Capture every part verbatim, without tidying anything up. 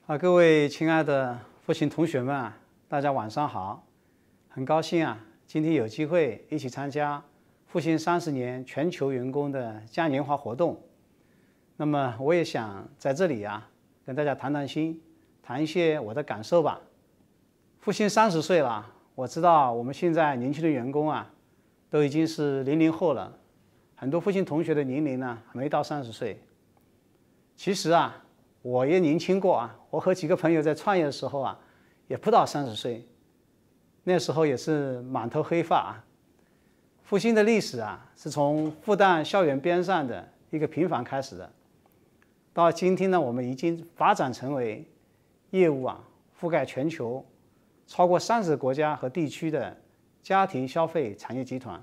啊，各位亲爱的复兴同学们啊，大家晚上好！很高兴啊，今天有机会一起参加复兴三十年全球员工的嘉年华活动。那么，我也想在这里啊，跟大家谈谈心，谈一些我的感受吧。复兴三十岁了，我知道我们现在年轻的员工啊，都已经是零零后了，很多复兴同学的年龄呢，还没到三十岁。其实啊，我也年轻过啊，我和几个朋友在创业的时候啊，也不到三十岁，那时候也是满头黑发啊。复兴的历史啊，是从复旦校园边上的一个平房开始的，到今天呢，我们已经发展成为业务啊覆盖全球超过三十个国家和地区的家庭消费产业集团。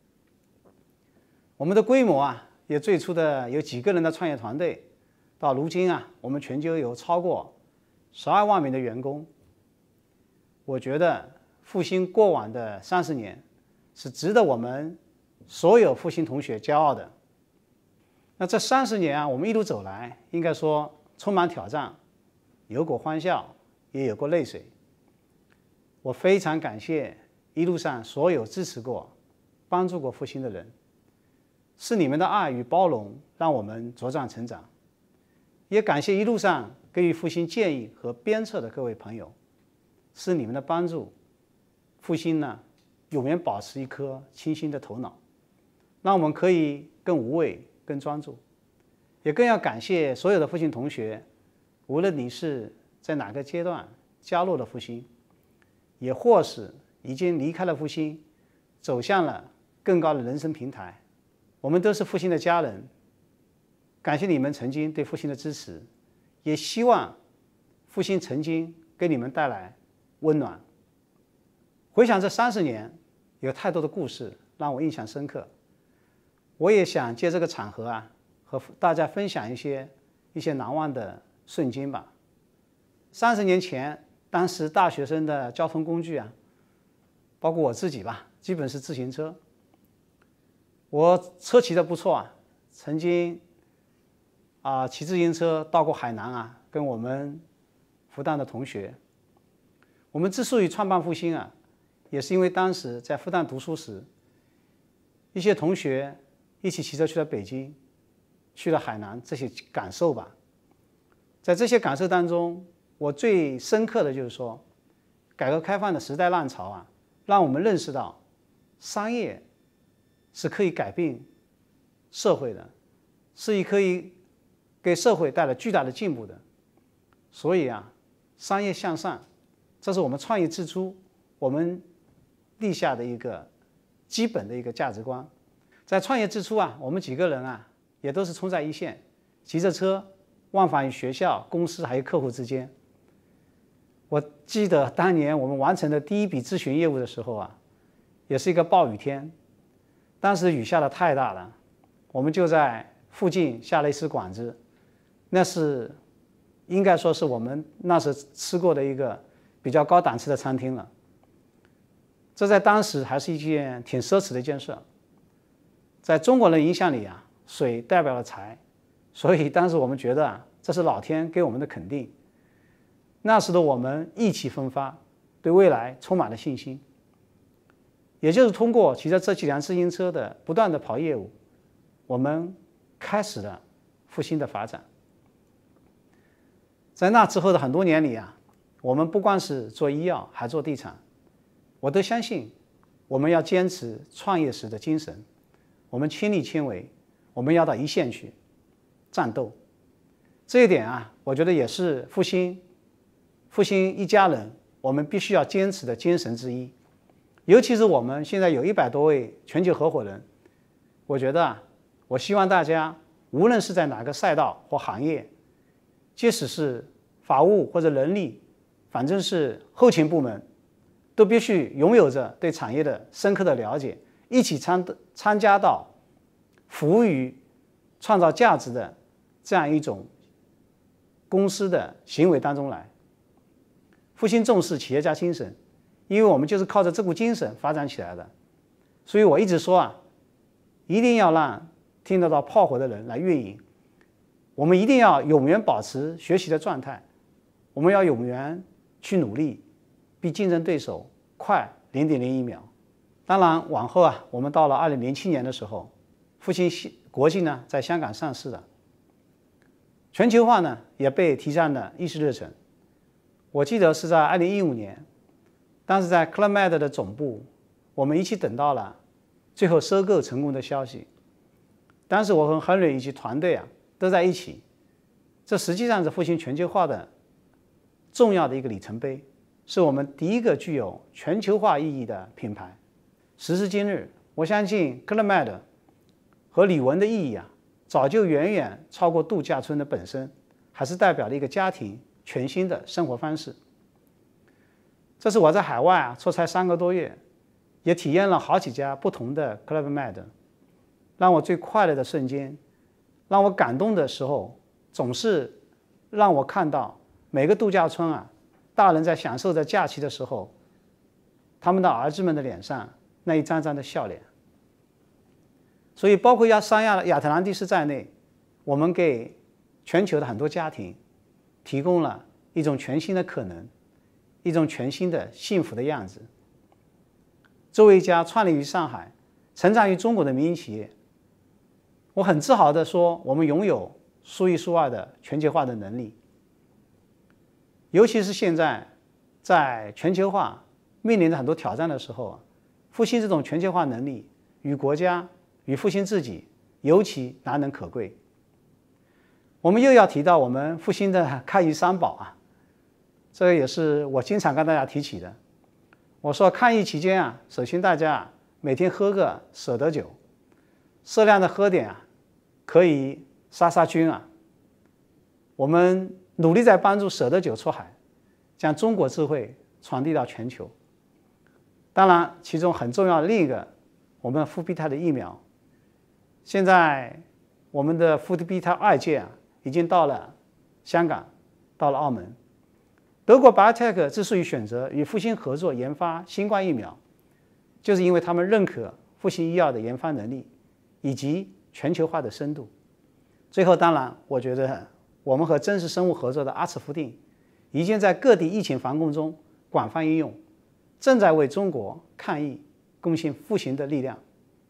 我们的规模啊，也最初的有几个人的创业团队，到如今啊，我们全球有超过十二万名的员工。我觉得复兴过往的三十年是值得我们所有复兴同学骄傲的。那这三十年啊，我们一路走来，应该说充满挑战，有过欢笑，也有过泪水。我非常感谢一路上所有支持过、帮助过复兴的人，是你们的爱与包容让我们茁壮成长。也感谢一路上给予复兴建议和鞭策的各位朋友，是你们的帮助，复兴呢永远保持一颗清新的头脑，让我们可以更无畏、更专注。也更要感谢所有的复兴同学，无论你是在哪个阶段加入了复兴，也或是已经离开了复兴，走向了更高的人生平台，我们都是复兴的家人。感谢你们曾经对复兴的支持，也希望复兴曾经给你们带来温暖。回想这三十年，有太多的故事让我印象深刻。我也想借这个场合啊，和大家分享一些一些难忘的瞬间吧。三十年前，当时大学生的交通工具啊，包括我自己吧，基本是自行车。我车骑得不错啊，曾经啊，骑自行车到过海南啊，跟我们复旦的同学。我们之所以创办复兴啊，也是因为当时在复旦读书时，一些同学一起骑车去了北京，去了海南，这些感受吧。在这些感受当中，我最深刻的就是说，改革开放的时代浪潮啊，让我们认识到，商业是可以改变社会的，是可以给社会带来巨大的进步的。所以啊，商业向上，这是我们创业之初我们立下的一个基本的一个价值观。在创业之初啊，我们几个人啊，也都是冲在一线，骑着车往返于学校、公司还有客户之间。我记得当年我们完成的第一笔咨询业务的时候啊，也是一个暴雨天，当时雨下的太大了，我们就在附近下了一次馆子，那是应该说是我们那时吃过的一个比较高档次的餐厅了。这在当时还是一件挺奢侈的一件事。在中国人印象里啊，水代表了财，所以当时我们觉得啊，这是老天给我们的肯定。那时的我们意气风发，对未来充满了信心。也就是通过骑着这几辆自行车的不断的跑业务，我们开始了复兴的发展。在那之后的很多年里啊，我们不光是做医药，还做地产。我都相信，我们要坚持创业时的精神，我们亲力亲为，我们要到一线去战斗。这一点啊，我觉得也是复兴复兴一家人我们必须要坚持的精神之一。尤其是我们现在有一百多位全球合伙人，我觉得啊，我希望大家无论是在哪个赛道或行业，即使是法务或者人力，反正是后勤部门，都必须拥有着对产业的深刻的了解，一起参参加到服务于创造价值的这样一种公司的行为当中来。复兴重视企业家精神，因为我们就是靠着这股精神发展起来的。所以我一直说啊，一定要让听得到炮火的人来运营，我们一定要永远保持学习的状态， 我们要永远去努力，比竞争对手快零点零一秒。当然，往后啊，我们到了二零零七年的时候，复星国际呢在香港上市了，全球化呢也被提上了议事日程。我记得是在二零一五年，当时在 Club Med 的总部，我们一起等到了最后收购成功的消息。当时我和 Henry 以及团队啊都在一起，这实际上是复星全球化的重要的一个里程碑，是我们第一个具有全球化意义的品牌。时至今日，我相信 Club Med 和李玟的意义啊，早就远远超过度假村的本身，还是代表了一个家庭全新的生活方式。这是我在海外啊出差三个多月，也体验了好几家不同的 Club Med， 让我最快乐的瞬间，让我感动的时候，总是让我看到每个度假村啊，大人在享受着假期的时候，他们的儿子们的脸上那一张张的笑脸。所以包括亚三亚亚特兰蒂斯在内，我们给全球的很多家庭提供了一种全新的可能，一种全新的幸福的样子。作为一家创立于上海、成长于中国的民营企业，我很自豪地说，我们拥有数一数二的全球化的能力。尤其是现在在全球化面临着很多挑战的时候，复星这种全球化能力与国家与复星自己尤其难能可贵。我们又要提到我们复星的开业三宝啊，这个也是我经常跟大家提起的。我说抗疫期间啊，首先大家每天喝个舍得酒，适量的喝点啊，可以杀杀菌啊。我们努力在帮助舍得酒出海，将中国智慧传递到全球。当然，其中很重要的另一个，我们复必泰的疫苗，现在我们的复必泰二阶啊，已经到了香港，到了澳门。德国 Biotech 之所以选择与复星合作研发新冠疫苗，就是因为他们认可复星医药的研发能力以及全球化的深度。最后，当然，我觉得我们和真实生物合作的阿茨福定已经在各地疫情防控中广泛应用，正在为中国抗疫贡献复兴的力量。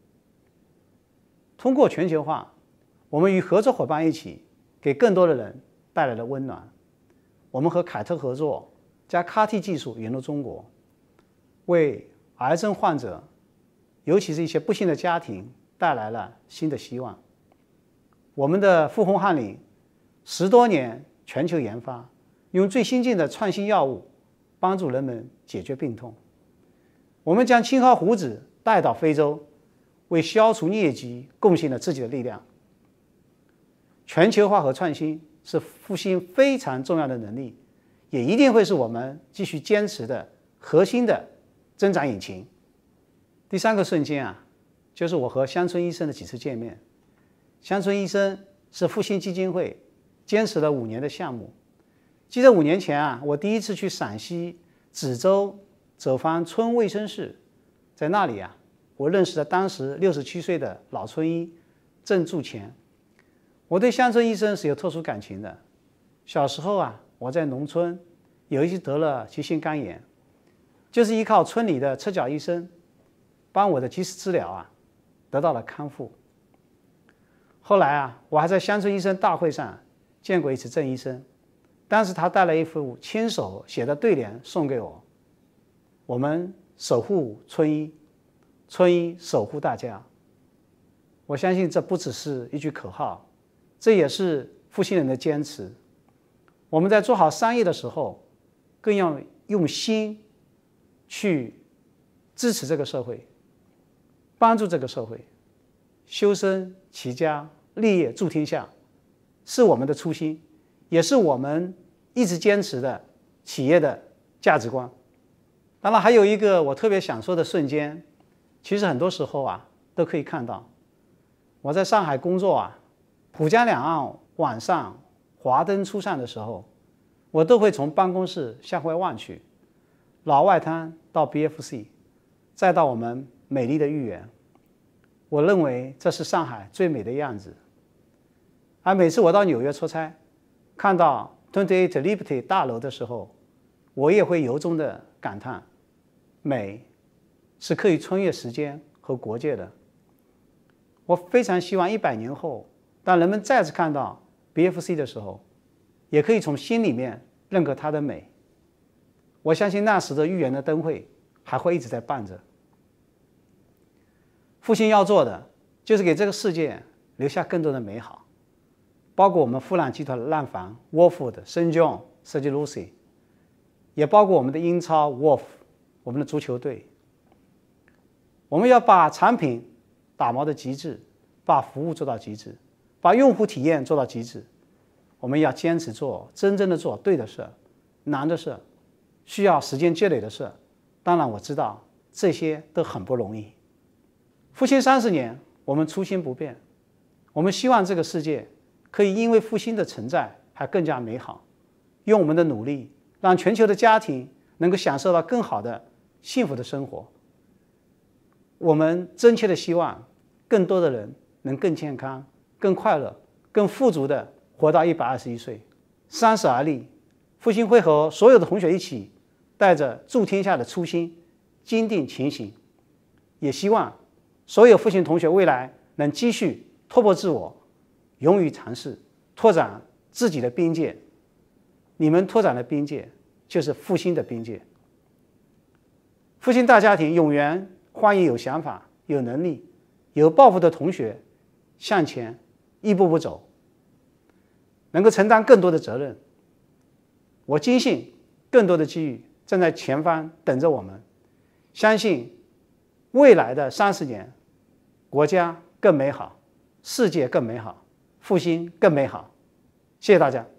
通过全球化，我们与合作伙伴一起，给更多的人带来了温暖。我们和凯特合作，将 C A R T 技术引入中国，为癌症患者，尤其是一些不幸的家庭带来了新的希望。我们的复红翰林十多年全球研发，用最新进的创新药物帮助人们解决病痛。我们将青蒿胡子带到非洲，为消除疟疾贡献了自己的力量。全球化和创新是复星非常重要的能力，也一定会是我们继续坚持的核心的增长引擎。第三个瞬间啊，就是我和乡村医生的几次见面。乡村医生是复星基金会坚持了五年的项目。记得五年前啊，我第一次去陕西梓州走访村卫生室，在那里啊，我认识了当时六十七岁的老村医郑铸乾。我对乡村医生是有特殊感情的。小时候啊，我在农村有一次得了急性肝炎，就是依靠村里的赤脚医生帮我的及时治疗啊，得到了康复。后来啊，我还在乡村医生大会上见过一次郑医生，当时他带了一幅亲手写的对联送给我：我们守护村医，村医守护大家。我相信这不只是一句口号，这也是复星人的坚持。我们在做好商业的时候，更要用心去支持这个社会，帮助这个社会，修身齐家立业助天下，是我们的初心，也是我们一直坚持的企业的价值观。当然还有一个我特别想说的瞬间，其实很多时候啊都可以看到。我在上海工作啊，浦江两岸晚上华灯初上的时候，我都会从办公室向外望去，老外滩到 B F C， 再到我们美丽的豫园，我认为这是上海最美的样子。而每次我到纽约出差，看到二十八 Liberty 大楼的时候，我也会由衷的感叹，美是可以穿越时间和国界的。我非常希望一百年后，当人们再次看到 B F C 的时候，也可以从心里面认可它的美。我相信那时的豫园的灯会还会一直在办着。复兴要做的就是给这个世界留下更多的美好，包括我们富兰集团的烂房 Wolf 的 Saint John 设计 Lucy， 也包括我们的英超 Wolf 我们的足球队。我们要把产品打磨的极致，把服务做到极致，把用户体验做到极致。我们要坚持做真正的做对的事，难的事，需要时间积累的事。当然我知道这些都很不容易。复兴三十年，我们初心不变，我们希望这个世界可以因为复兴的存在还更加美好。用我们的努力，让全球的家庭能够享受到更好的幸福的生活。我们真切的希望更多的人能更健康、更快乐、更富足的活到一百二十一岁。三十而立，复兴会和所有的同学一起，带着助天下的初心，坚定前行。也希望所有复兴同学未来能继续突破自我，勇于尝试，拓展自己的边界。你们拓展的边界，就是复兴的边界。复兴大家庭永远欢迎有想法、有能力、有抱负的同学向前一步步走，能够承担更多的责任。我坚信更多的机遇正在前方等着我们，相信未来的三十年，国家更美好，世界更美好，复兴更美好。谢谢大家。